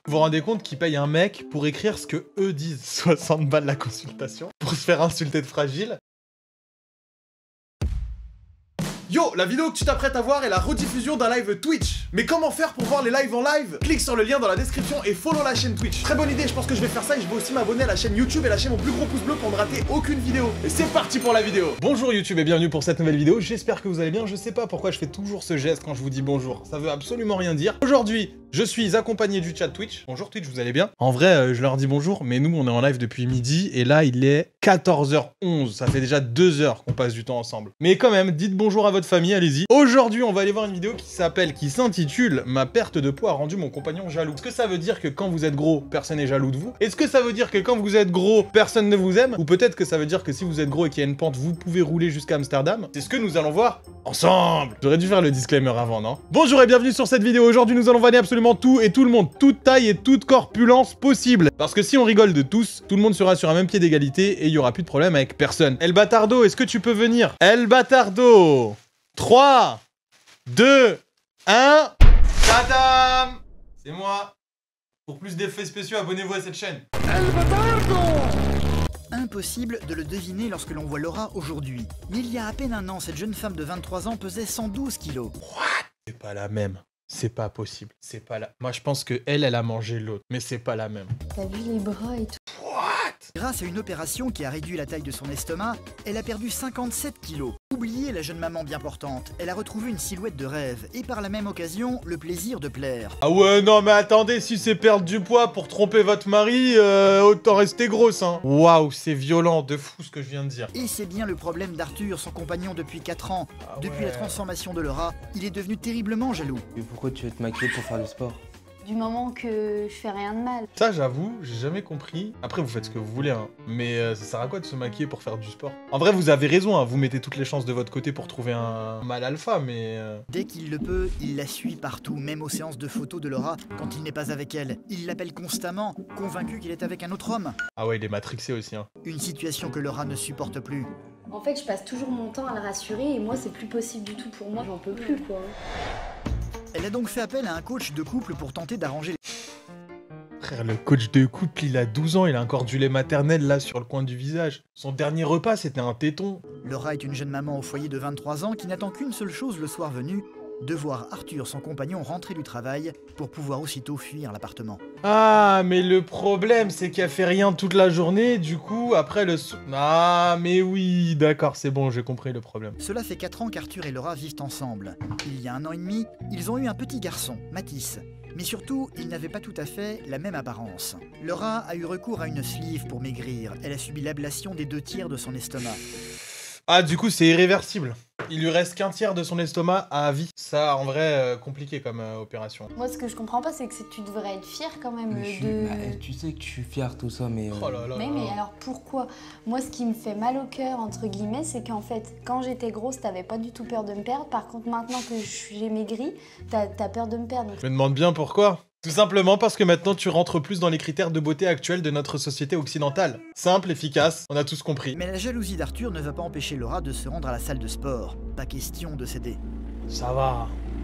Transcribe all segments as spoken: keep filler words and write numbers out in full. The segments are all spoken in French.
Vous vous rendez compte qu'ils payent un mec pour écrire ce que eux disent? soixante balles la consultation pour se faire insulter de fragile. Yo, la vidéo que tu t'apprêtes à voir est la rediffusion d'un live Twitch. Mais comment faire pour voir les lives en live? Clique sur le lien dans la description et follow la chaîne Twitch. Très bonne idée, je pense que je vais faire ça et je vais aussi m'abonner à la chaîne YouTube et lâcher mon plus gros pouce bleu pour ne rater aucune vidéo. Et c'est parti pour la vidéo. Bonjour YouTube et bienvenue pour cette nouvelle vidéo. J'espère que vous allez bien. Je sais pas pourquoi je fais toujours ce geste quand je vous dis bonjour. Ça veut absolument rien dire. Aujourd'hui, je suis accompagné du chat Twitch. Bonjour Twitch, vous allez bien? En vrai, euh, je leur dis bonjour, mais nous, on est en live depuis midi et là, il est quatorze heures onze. Ça fait déjà deux heures qu'on passe du temps ensemble. Mais quand même, dites bonjour à votre famille, allez-y. Aujourd'hui, on va aller voir une vidéo qui s'appelle, qui s'intitule « Ma perte de poids a rendu mon compagnon jaloux ». Est-ce que ça veut dire que quand vous êtes gros, personne n'est jaloux de vous? Est-ce que ça veut dire que quand vous êtes gros, personne ne vous aime? Ou peut-être que ça veut dire que si vous êtes gros et qu'il y a une pente, vous pouvez rouler jusqu'à Amsterdam? C'est ce que nous allons voir ensemble. J'aurais dû faire le disclaimer avant, non? Bonjour et bienvenue sur cette vidéo. Aujourd'hui, nous allons vanner absolument tout et tout le monde, toute taille et toute corpulence possible. Parce que si on rigole de tous, tout le monde sera sur un même pied d'égalité et il y aura plus de problème avec personne. El Batardo, est-ce que tu peux venir? El Batardo, trois, deux, un... Tadam! C'est moi. Pour plus d'effets spéciaux, abonnez-vous à cette chaîne. El Batardo! Impossible de le deviner lorsque l'on voit Laura aujourd'hui. Mais il y a à peine un an, cette jeune femme de vingt-trois ans pesait cent douze kilos. What? C'est pas la même. C'est pas possible. C'est pas la... Moi, je pense que elle, elle a mangé l'autre. Mais c'est pas la même. T'as vu les bras et tout? What? Grâce à une opération qui a réduit la taille de son estomac, elle a perdu cinquante-sept kilos. Oubliez la jeune maman bien portante, elle a retrouvé une silhouette de rêve et par la même occasion, le plaisir de plaire. Ah ouais, non mais attendez, si c'est perdre du poids pour tromper votre mari, euh, autant rester grosse, hein. Waouh, c'est violent, de fou ce que je viens de dire. Et c'est bien le problème d'Arthur, son compagnon depuis quatre ans. Ah depuis ouais. la transformation de Laura, il est devenu terriblement jaloux. Et pourquoi tu veux te maquiller pour faire du sport? Du moment que je fais rien de mal. Ça, j'avoue, j'ai jamais compris. Après, vous faites ce que vous voulez, hein. Mais euh, ça sert à quoi de se maquiller pour faire du sport? En vrai, vous avez raison, hein. Vous mettez toutes les chances de votre côté pour trouver un mâle alpha, mais... Euh... Dès qu'il le peut, il la suit partout, même aux séances de photos de Laura, quand il n'est pas avec elle. Il l'appelle constamment, convaincu qu'il est avec un autre homme. Ah ouais, il est matrixé aussi, hein. Une situation que Laura ne supporte plus. En fait, je passe toujours mon temps à le rassurer et moi, c'est plus possible du tout pour moi. J'en peux plus, quoi. Elle a donc fait appel à un coach de couple pour tenter d'arranger les... Frère, le coach de couple, il a douze ans, il a encore du lait maternel là sur le coin du visage. Son dernier repas, c'était un téton. Laura est une jeune maman au foyer de vingt-trois ans qui n'attend qu'une seule chose le soir venu, de voir Arthur, son compagnon, rentrer du travail pour pouvoir aussitôt fuir l'appartement. Ah, mais le problème, c'est qu'elle fait rien toute la journée, du coup, après le... sou- Ah, mais oui, d'accord, c'est bon, j'ai compris le problème. Cela fait quatre ans qu'Arthur et Laura vivent ensemble. Il y a un an et demi, ils ont eu un petit garçon, Mathis. Mais surtout, ils n'avaient pas tout à fait la même apparence. Laura a eu recours à une sleeve pour maigrir. Elle a subi l'ablation des deux tiers de son estomac. Ah, du coup, c'est irréversible. Il lui reste qu'un tiers de son estomac à vie. Ça, en vrai, euh, compliqué comme euh, opération. Moi, ce que je comprends pas, c'est que tu devrais être fier quand même Mais je suis- de... bah, tu sais que je suis fier tout ça, mais... euh, Oh là là Mais, là mais là. alors pourquoi? Moi, ce qui me fait mal au cœur, entre guillemets, c'est qu'en fait, quand j'étais grosse, t'avais pas du tout peur de me perdre. Par contre, maintenant que j'ai maigri, t'as as peur de me perdre. Je me demande bien pourquoi. Tout simplement parce que maintenant tu rentres plus dans les critères de beauté actuels de notre société occidentale. Simple, efficace, on a tous compris. Mais la jalousie d'Arthur ne va pas empêcher Laura de se rendre à la salle de sport. Pas question de céder. Ça va.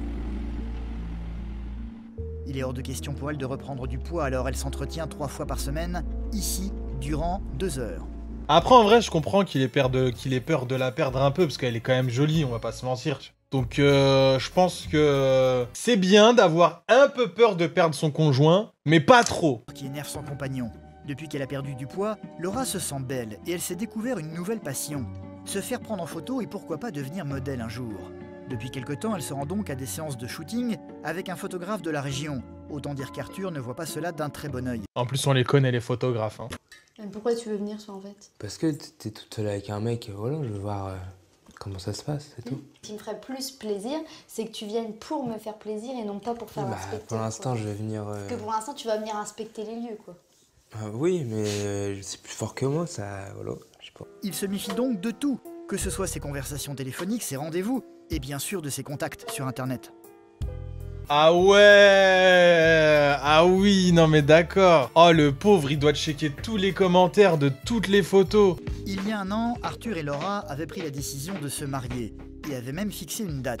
Il est hors de question pour elle de reprendre du poids, alors elle s'entretient trois fois par semaine, ici, durant deux heures. Après, en vrai, je comprends qu'il ait, peur de... qu'il ait peur de la perdre un peu, parce qu'elle est quand même jolie, on va pas se mentir. Donc, euh, je pense que c'est bien d'avoir un peu peur de perdre son conjoint, mais pas trop. Qui énerve son compagnon. Depuis qu'elle a perdu du poids, Laura se sent belle et elle s'est découvert une nouvelle passion. Se faire prendre en photo et pourquoi pas devenir modèle un jour. Depuis quelque temps, elle se rend donc à des séances de shooting avec un photographe de la région. Autant dire qu'Arthur ne voit pas cela d'un très bon œil. En plus, on les connaît, les photographes. Hein. Mais pourquoi tu veux venir, toi, en fait? Parce que t'es toute seule avec un mec, et voilà, je veux voir euh, comment ça se passe, c'est tout. Ce qui me ferait plus plaisir, c'est que tu viennes pour me faire plaisir et non pas pour faire Bah, inspecter. pour l'instant, quoi. je vais venir... euh, Parce que pour l'instant, tu vas venir inspecter les lieux, quoi. ah oui, mais euh, c'est plus fort que moi, ça... Voilà, je sais pas. Il se méfie donc de tout, que ce soit ses conversations téléphoniques, ses rendez-vous, et bien sûr de ses contacts sur Internet. Ah ouais. Ah oui, non mais d'accord. Oh, le pauvre, il doit checker tous les commentaires de toutes les photos. Il y a un an, Arthur et Laura avaient pris la décision de se marier, et avaient même fixé une date.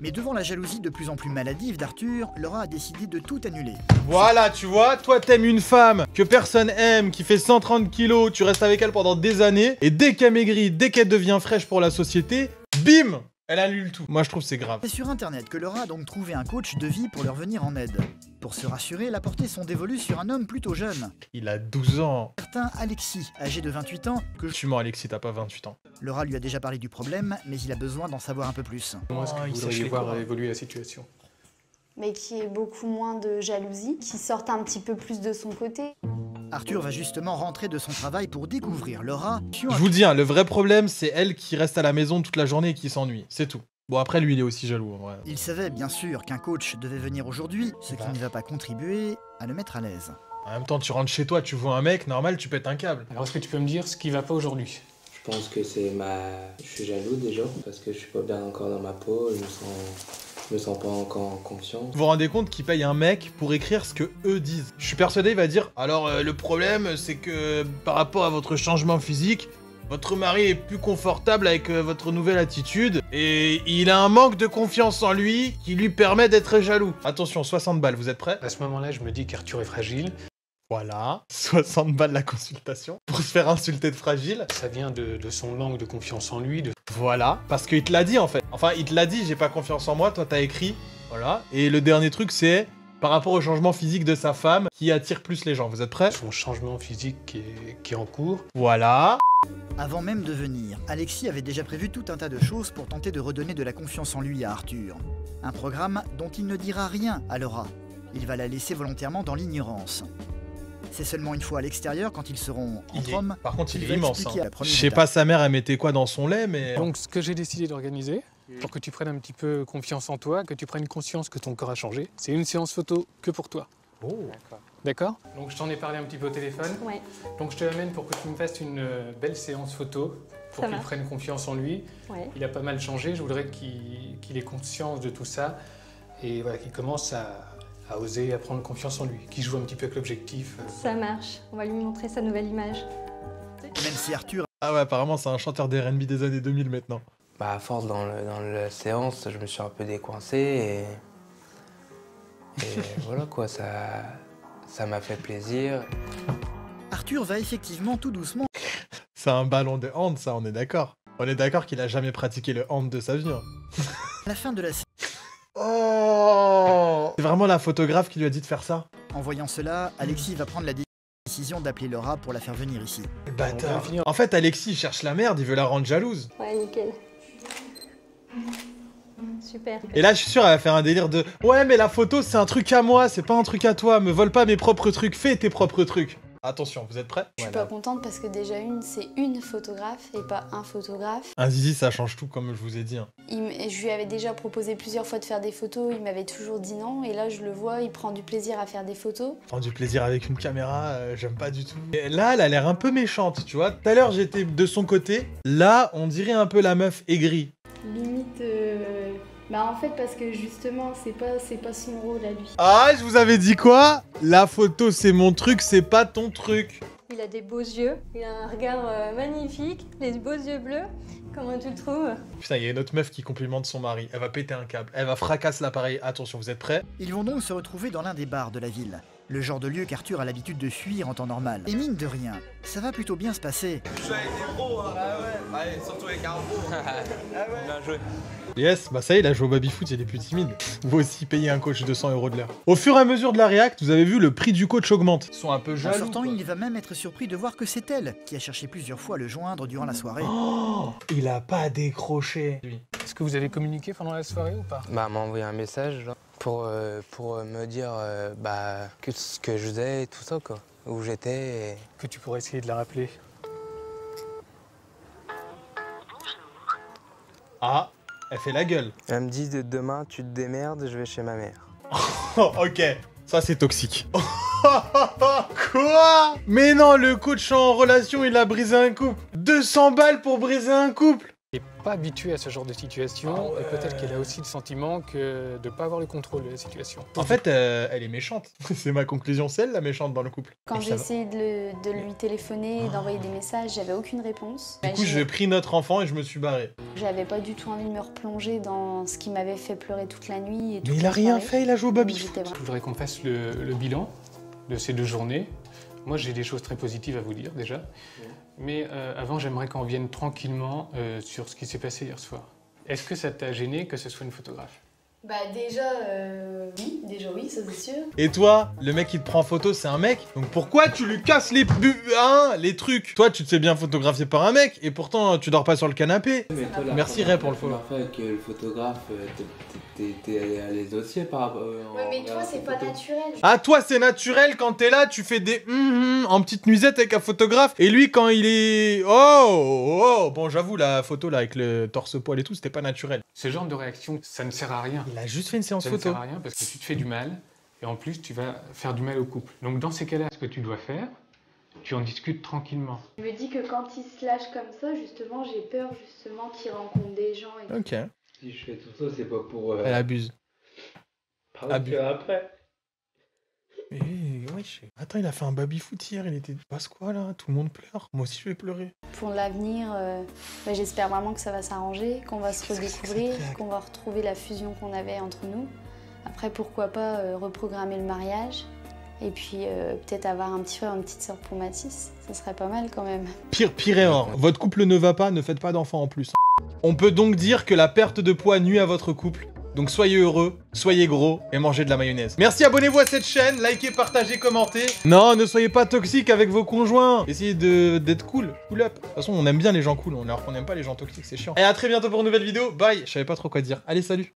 Mais devant la jalousie de plus en plus maladive d'Arthur, Laura a décidé de tout annuler. Voilà, tu vois, toi t'aimes une femme que personne aime, qui fait cent trente kilos, tu restes avec elle pendant des années, et dès qu'elle maigrit, dès qu'elle devient fraîche pour la société, bim, elle annule tout. Moi je trouve c'est grave. C'est sur internet que Laura a donc trouvé un coach de vie pour leur venir en aide. Pour se rassurer, elle a porté son dévolu sur un homme plutôt jeune. Il a douze ans. Certain Alexis, âgé de vingt-huit ans, que Je suis mort Alexis, t'as pas vingt-huit ans. Laura lui a déjà parlé du problème, mais il a besoin d'en savoir un peu plus. Comment est-ce que Oh, il vous sèche voudriez les voir cours. évoluer la situation? Mais qui ait beaucoup moins de jalousie, qui sorte un petit peu plus de son côté. Arthur va justement rentrer de son travail pour découvrir Laura. Je vous dis, hein, le vrai problème, c'est elle qui reste à la maison toute la journée et qui s'ennuie. C'est tout. Bon, après, lui, il est aussi jaloux, en vrai. Il savait bien sûr qu'un coach devait venir aujourd'hui, ce qui Bah. ne va pas contribuer à le mettre à l'aise. En même temps, tu rentres chez toi, tu vois un mec, normal, tu pètes un câble. Alors est-ce que tu peux me dire ce qui va pas aujourd'hui? Je pense que c'est ma... Je suis jaloux déjà, parce que je suis pas bien encore dans ma peau, je me sens... Je me sens pas encore en confiance. Vous vous rendez compte qu'il paye un mec pour écrire ce que eux disent. Je suis persuadé, il va dire, alors euh, le problème, c'est que par rapport à votre changement physique, votre mari est plus confortable avec euh, votre nouvelle attitude et il a un manque de confiance en lui qui lui permet d'être jaloux. Attention, soixante balles, vous êtes prêts? À ce moment-là, je me dis qu'Arthur est fragile. Voilà, soixante balles la consultation pour se faire insulter de fragile. Ça vient de, de son manque de confiance en lui. De... Voilà, parce qu'il te l'a dit en fait. Enfin, il te l'a dit, j'ai pas confiance en moi, toi t'as écrit. Voilà. Et le dernier truc, c'est par rapport au changement physique de sa femme qui attire plus les gens. Vous êtes prêts? Son changement physique qui est, qui est en cours. Voilà. Avant même de venir, Alexis avait déjà prévu tout un tas de choses pour tenter de redonner de la confiance en lui à Arthur. Un programme dont il ne dira rien à Laura. Il va la laisser volontairement dans l'ignorance. C'est seulement une fois à l'extérieur, quand ils seront Il entre est- hommes, Par contre, il qu'il est va immense. expliquer hein. à la première Je sais étape. pas sa mère, elle mettait quoi dans son lait, mais... Donc ce que j'ai décidé d'organiser, pour que tu prennes un petit peu confiance en toi, que tu prennes conscience que ton corps a changé, c'est une séance photo que pour toi. Oh. D'accord? Donc je t'en ai parlé un petit peu au téléphone. Ouais. Donc je te l'amène pour que tu me fasses une euh, belle séance photo, pour Ça qu'il marche. prenne confiance en lui. Ouais. Il a pas mal changé, je voudrais qu'il qu'il ait conscience de tout ça et voilà, qu'il commence à, à oser, à prendre confiance en lui, qu'il joue un petit peu avec l'objectif. Ça marche. On va lui montrer sa nouvelle image. Même si Arthur Ah ouais, apparemment, c'est un chanteur des R and B des années deux mille maintenant. Bah à force dans, le, dans la séance, je me suis un peu décoincé et... Et voilà quoi, ça... Ça m'a fait plaisir. Arthur va effectivement tout doucement C'est un ballon de hand, ça, on est d'accord. On est d'accord qu'il a jamais pratiqué le hand de sa vie. hein. à la fin de la séance. Oh, c'est vraiment la photographe qui lui a dit de faire ça. En voyant cela, Alexis va prendre la décision d'appeler Laura pour la faire venir ici. Le On va bâtard. finir. En fait, Alexis il cherche la merde, il veut la rendre jalouse. Ouais, nickel. Super. Et là, je suis sûr, elle va faire un délire de « Ouais, mais la photo, c'est un truc à moi, c'est pas un truc à toi. Me vole pas mes propres trucs, fais tes propres trucs. » Attention, vous êtes prêts? Je suis pas contente parce que déjà une, c'est une photographe et pas un photographe. Un zizi, ça change tout, comme je vous ai dit. hein. Il m- je lui avais déjà proposé plusieurs fois de faire des photos, il m'avait toujours dit non. Et là, je le vois, il prend du plaisir à faire des photos. Prendre du plaisir avec une caméra, euh, j'aime pas du tout. Et là, elle a l'air un peu méchante, tu vois. Tout à l'heure, j'étais de son côté. Là, on dirait un peu la meuf aigrie. Limite, euh... bah en fait parce que justement, c'est pas, c'est pas son rôle à lui. Ah, je vous avais dit quoi? La photo, c'est mon truc, c'est pas ton truc. Il a des beaux yeux, il a un regard euh, magnifique, les beaux yeux bleus. Comment tu le trouves? Putain, il y a une autre meuf qui complimente son mari. Elle va péter un câble. Elle va fracasser l'appareil. Attention, vous êtes prêts? Ils vont donc se retrouver dans l'un des bars de la ville. Le genre de lieu qu'Arthur a l'habitude de fuir en temps normal. Et mine de rien, ça va plutôt bien se passer. Yes, bah ça y est, il a joué au baby-foot, il est plus timide. Vous aussi payez un coach deux cents euros de l'heure. Au fur et à mesure de la réact, vous avez vu, le prix du coach augmente. Ils sont un peu En jaloux. sortant, quoi. il va même être surpris de voir que c'est elle qui a cherché plusieurs fois à le joindre durant la soirée. Oh, il a pas décroché. Lui. Est-ce que vous avez communiqué pendant la soirée ou pas? Bah elle m'a envoyé un message là, pour, euh, pour euh, me dire euh, bah, que ce que je faisais et tout ça quoi. Où j'étais et... Que tu pourrais essayer de la rappeler. Ah, elle fait la gueule. Elle me dit de demain tu te démerdes, je vais chez ma mère. Oh, ok. Ça, c'est toxique. Quoi? Mais non, le coach en relation, il a brisé un couple. deux cents balles pour briser un couple. pas habituée à ce genre de situation Ah ouais. et peut-être qu'elle a aussi le sentiment que de ne pas avoir le contrôle de la situation. En fait, euh, elle est méchante. C'est ma conclusion, c'est elle la méchante dans le couple. Quand Et j'ai ça va. essayé de, le- de lui téléphoner et d'envoyer des messages, j'avais aucune réponse. Du coup, j'ai pris notre enfant et je me suis barré. J'avais pas du tout envie de me replonger dans ce qui m'avait fait pleurer toute la nuit. Et toute Mais il la a rien soirée. fait, il a joué au baby. Donc, j'étais Je voudrais qu'on fasse le, le bilan de ces deux journées. Moi, j'ai des choses très positives à vous dire déjà. Mais euh, avant, j'aimerais qu'on revienne tranquillement euh, sur ce qui s'est passé hier soir. Est-ce que ça t'a gêné que ce soit une photographe? Bah déjà, euh, oui, déjà oui, ça c'est sûr. Et toi, le mec qui te prend en photo, c'est un mec. Donc pourquoi tu lui casses les bu hein, les trucs? Toi, tu te fais bien photographier par un mec et pourtant tu dors pas sur le canapé. Mais toi, la Merci, première- Ray, pour le la follow. première fois avec euh, le photographe, euh, t'es- t'es t'es à l'aise aussi par rapport. euh, en Ouais, mais toi regardant c'est tes pas photos. naturel. Ah, toi, c'est naturel quand t'es là, tu fais des hum, hum en petite nuisette avec un photographe. Et lui, quand il est. Oh, oh, bon, j'avoue, la photo là avec le torse-poil et tout, c'était pas naturel. Ce genre de réaction, ça ne sert à rien. Il a juste fait une séance Ça ne photo. sert à rien parce que tu te fais du mal et en plus, tu vas faire du mal au couple. Donc dans ces cas-là, ce que tu dois faire, tu en discutes tranquillement. Je me dis que quand il se lâche comme ça, justement, j'ai peur justement qu'il rencontre des gens et Ok. Si je fais tout ça, c'est pas pour. Euh, Elle abuse. parler abuse. que après. Eh, wesh. Attends, il a fait un baby-foot hier, il était. Passe quoi là? Tout le monde pleure. Moi aussi, je vais pleurer. pour l'avenir, euh, bah, j'espère vraiment que ça va s'arranger, qu'on va se Qu'est-ce que c'est que redécouvrir, cette blague qu'on va retrouver la fusion qu'on avait entre nous. Après, pourquoi pas euh, reprogrammer le mariage et puis euh, peut-être avoir un petit frère, une petite sœur pour Mathis. Ça serait pas mal quand même. Pire, pire erreur. Votre couple ne va pas, ne faites pas d'enfants en plus. On peut donc dire que la perte de poids nuit à votre couple. Donc soyez heureux, soyez gros et mangez de la mayonnaise. Merci, abonnez-vous à cette chaîne, likez, partagez, commentez. Non, ne soyez pas toxiques avec vos conjoints. Essayez de- d'être cool, cool up. De toute façon, on aime bien les gens cool, alors qu'on n'aime pas les gens toxiques, c'est chiant. Et à très bientôt pour une nouvelle vidéo. Bye. Je savais pas trop quoi dire. Allez, salut.